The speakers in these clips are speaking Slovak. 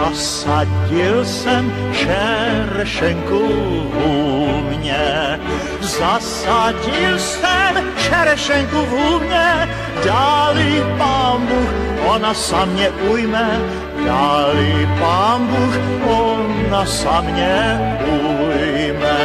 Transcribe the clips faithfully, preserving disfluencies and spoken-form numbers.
Zasadil jsem čerešenku v hůvně, zasadil jsem čerešenku v hůvně, dali Pán Bůh, ona sa mě ujme, dali Pán Bůh, ona sa mě ujme.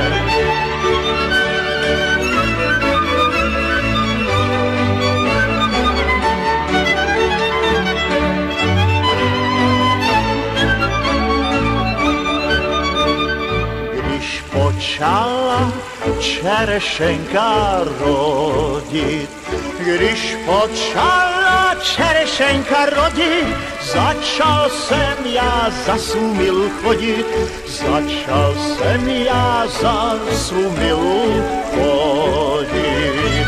Počala čerešenka rodit, když počala čerešenka rodit, začal jsem já za svou milu chodit, začal jsem já za svou milu chodit.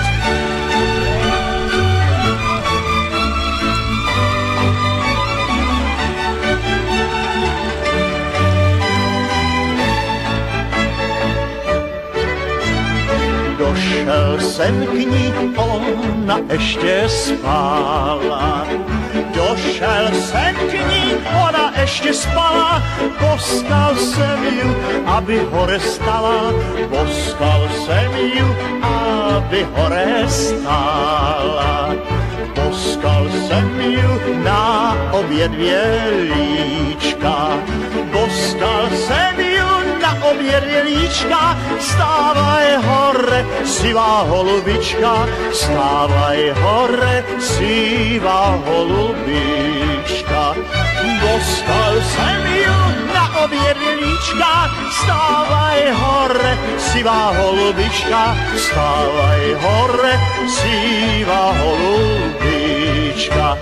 Došel jsem k ní, ona ještě spala. Došel jsem k ní, ona ještě spala. Poskal jsem ju, aby hore stala. Poskal jsem ju, aby hore stala. Poskal jsem ju na obě dvě líčka. Poskal jsem ju na obě dvě líčka. Stávaj hore, sivá holubička, stávaj hore, sivá holubička. Poskal jsem ju na obě dvě líčka, stávaj hore, sivá holubička, stávaj hore, sivá holubička.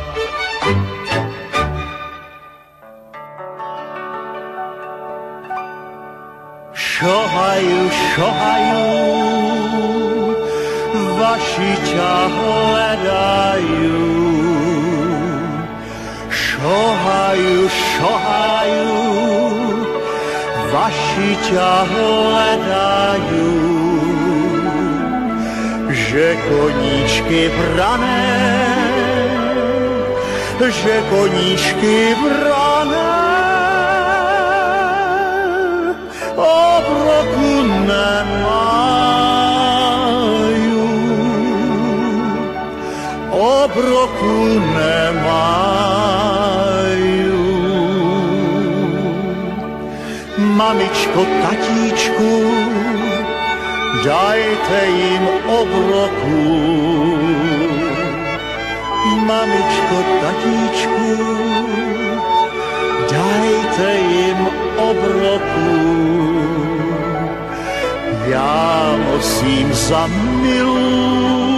Šohaju, šohaju, vaši ťa hledajú. Šohaju, šohaju, vaši ťa hledajú. Že koníčky brané, že koníčky brané, obroku nemajú, obroku nemajú. Mamičko, tatíčku, dajte im obroku. Mamičko, tatíčku, dajte im obroku. Já musím za milu,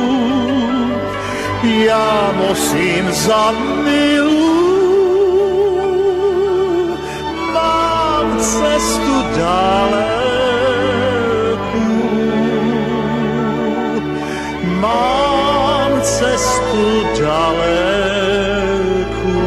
já musím za milu. Mám cestu daleku, mám cestu daleku.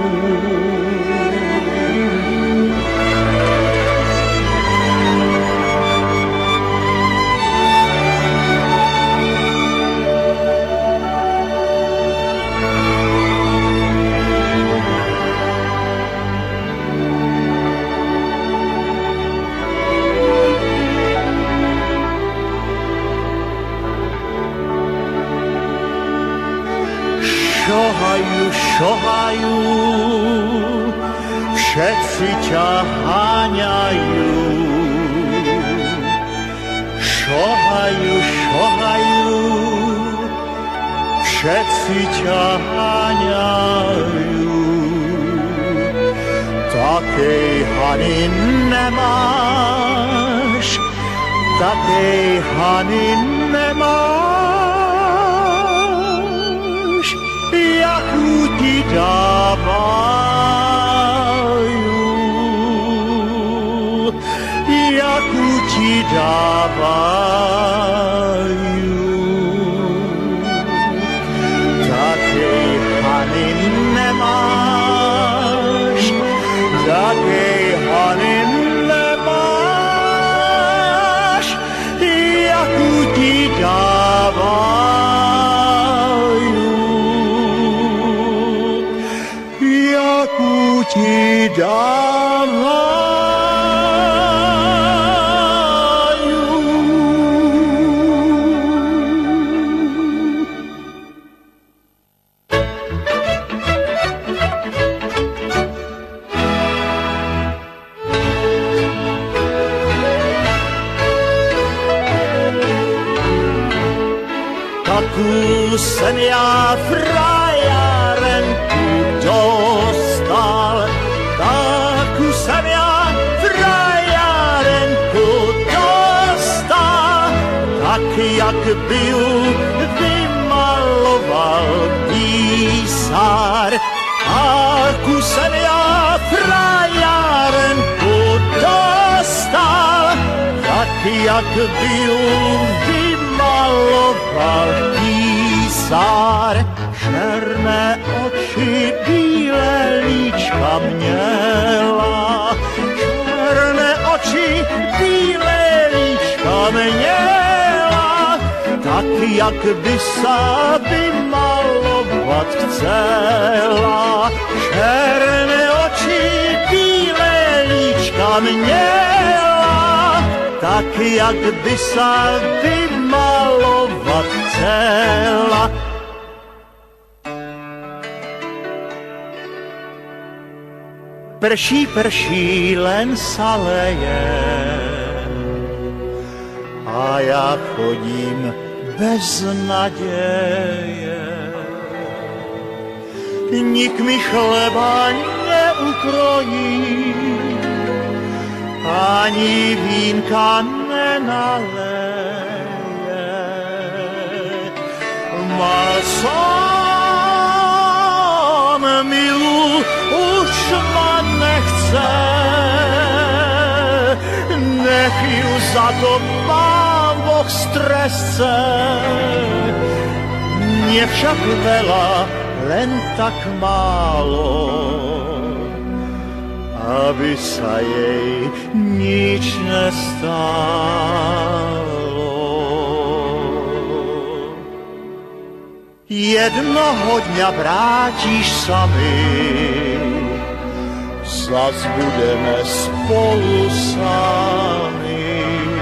Šohaju, šohaju, všetci ťa háňajú. Šohaju, šohaju, všetci ťa háňajú. Takej hany nemáš, takej hany nemáš, jakú ti dávajú, jakú ti dávajú. Takej hany nemáš, takej hany nemáš, jakú ti dávajú, jakú zklamávajú. Takú jsem já frajárenku dostal, takú jsem já frajárenku dostal, tak jak by ju vymaloval písár. Takú jsem já frajárenku dostal, tak jak by ju vymaloval písár. Černé oči, bílé líčka měla, černé oči, bílé líčka měla, tak jak by sa vymalovat chcela. Černé oči, bílé líčka měla, tak jak by sa vymalovat chcela. Prší, prší, len sa leje a ja chodím bez naděje. Nik mi chleba neukrojí, ani vínka nenaleje. Mal som milu, už ma nechce, nech ju za to Pán Boh stresce. Nie však veľa, len tak málo, aby sa jej nič nestalo. Jednoho dňa vrátiš sa mi, zas budeme spolu sami.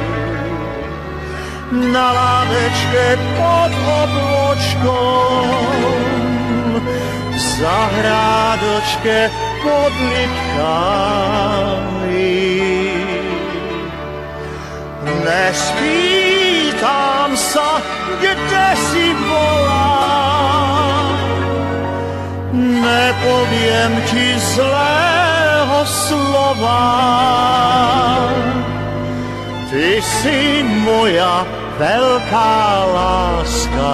Na lávečke pod obločkom, v zahrádočke pod lipkami. Nespýtam sa, kde si bola, nepoviem ti zlého slova. Ty si moja veľká láska,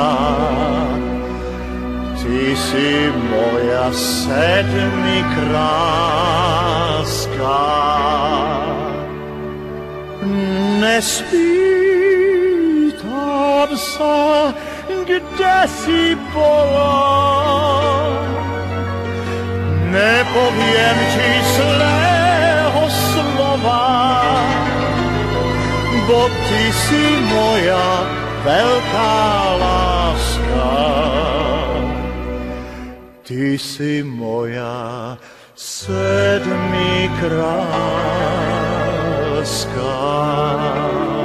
ty si moja sedmikráska. Nespýtam sa, kde si bola, nepoviem ti zlého slova, bo ty si moja veľká láska, ty si moja sedmikráska.